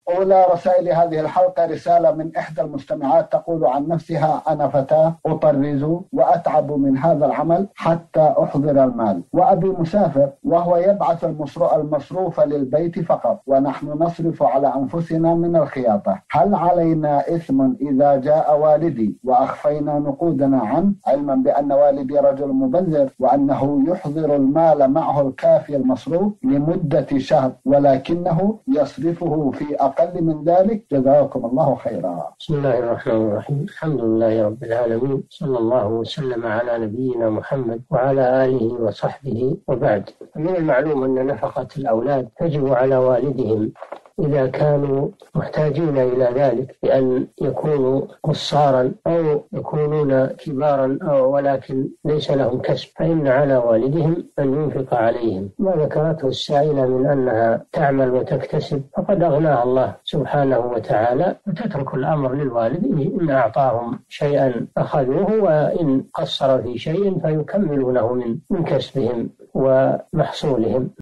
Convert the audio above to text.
أولى رسائل هذه الحلقة رسالة من إحدى المستمعات تقول عن نفسها: أنا فتاة أطرز وأتعب من هذا العمل حتى أحضر المال، وأبي مسافر وهو يبعث المصروف للبيت فقط، ونحن نصرف على أنفسنا من الخياطة. هل علينا إثم إذا جاء والدي وأخفينا نقودنا عنه، علما بأن والدي رجل مبذر وأنه يحضر المال معه الكافي المصروف لمدة شهر ولكنه يصرفه في أقل من ذلك؟ جزاكم الله خيرا. بسم الله الرحمن الرحيم. الحمد لله رب العالمين، صلى الله وسلم على نبينا محمد وعلى آله وصحبه، وبعد. من المعلوم أن نفقة الأولاد تجب على والدهم إذا كانوا محتاجين إلى ذلك، بأن يكونوا قصارا أو يكونون كبارا ولكن ليس لهم كسب، فإن على والدهم أن ينفق عليهم. ما ذكرته السائلة من أنها تعمل وتكتسب فقد أغناها الله سبحانه وتعالى، وتترك الأمر للوالد، إن أعطاهم شيئا أخذوه، وإن قصر في شيء فيكملونه من كسبهم ومحصولهم.